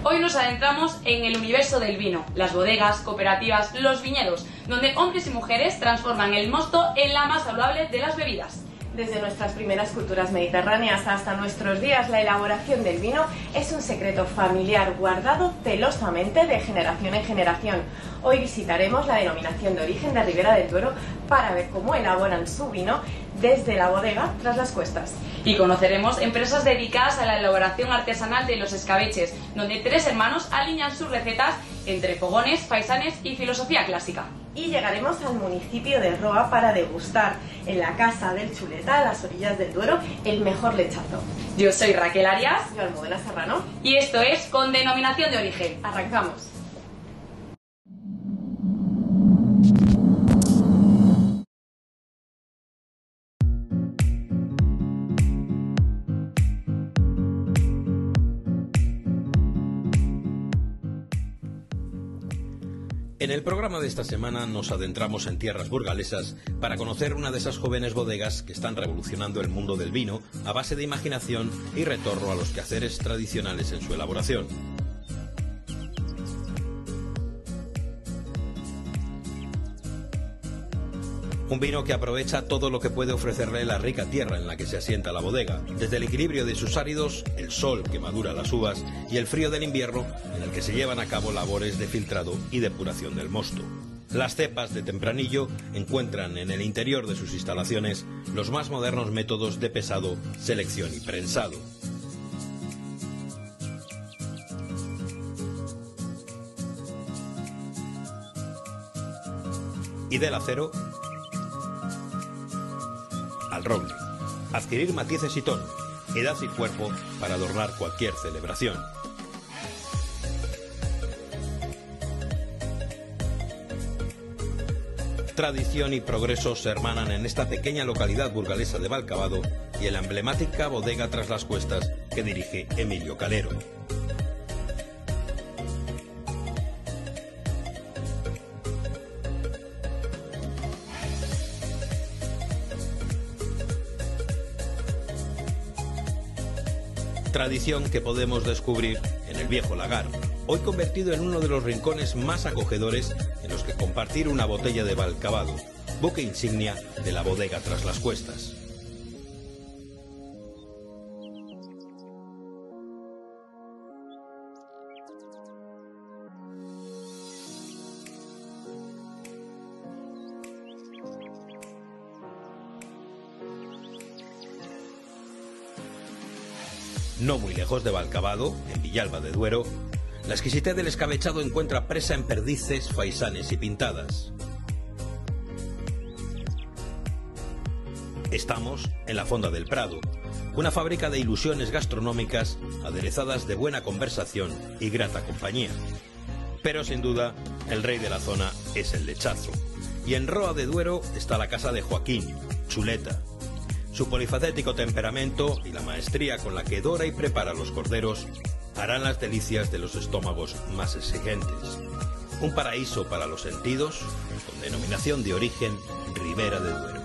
Hoy nos adentramos en el universo del vino, las bodegas, cooperativas, los viñedos, donde hombres y mujeres transforman el mosto en la más saludable de las bebidas. Desde nuestras primeras culturas mediterráneas hasta nuestros días, la elaboración del vino es un secreto familiar guardado celosamente de generación en generación. Hoy visitaremos la denominación de origen de Ribera del Duero para ver cómo elaboran su vino desde la bodega Tras las Cuestas. Y conoceremos empresas dedicadas a la elaboración artesanal de los escabeches, donde 3 hermanos alinean sus recetas entre fogones, faisanes y filosofía clásica. Y llegaremos al municipio de Roa para degustar en la Casa del Chuleta, a las orillas del Duero, el mejor lechazo. Yo soy Raquel Arias. Yo Almudena Serrano. Y esto es Con Denominación de Origen. Arrancamos. En el programa de esta semana nos adentramos en tierras burgalesas para conocer una de esas jóvenes bodegas que están revolucionando el mundo del vino a base de imaginación y retorno a los quehaceres tradicionales en su elaboración. Un vino que aprovecha todo lo que puede ofrecerle la rica tierra en la que se asienta la bodega, desde el equilibrio de sus áridos, el sol que madura las uvas y el frío del invierno en el que se llevan a cabo labores de filtrado y depuración del mosto. Las cepas de Tempranillo encuentran en el interior de sus instalaciones los más modernos métodos de pesado, selección y prensado. Y del acero al roble, adquirir matices y tono, edad y cuerpo para adornar cualquier celebración. Tradición y progreso se hermanan en esta pequeña localidad burgalesa de Valcavado y en la emblemática bodega Tras las Cuestas que dirige Emilio Calero. Tradición que podemos descubrir en el viejo lagar, hoy convertido en uno de los rincones más acogedores en los que compartir una botella de Valcavado, buque insignia de la bodega Tras las Cuestas. No muy lejos de Valcavado, en Villalba de Duero, la exquisitez del escabechado encuentra presa en perdices, faisanes y pintadas. Estamos en la Fonda del Prado, una fábrica de ilusiones gastronómicas aderezadas de buena conversación y grata compañía. Pero sin duda, el rey de la zona es el lechazo. Y en Roa de Duero está la casa de Joaquín, Chuleta. Su polifacético temperamento y la maestría con la que dora y prepara los corderos harán las delicias de los estómagos más exigentes. Un paraíso para los sentidos, con denominación de origen Ribera del Duero.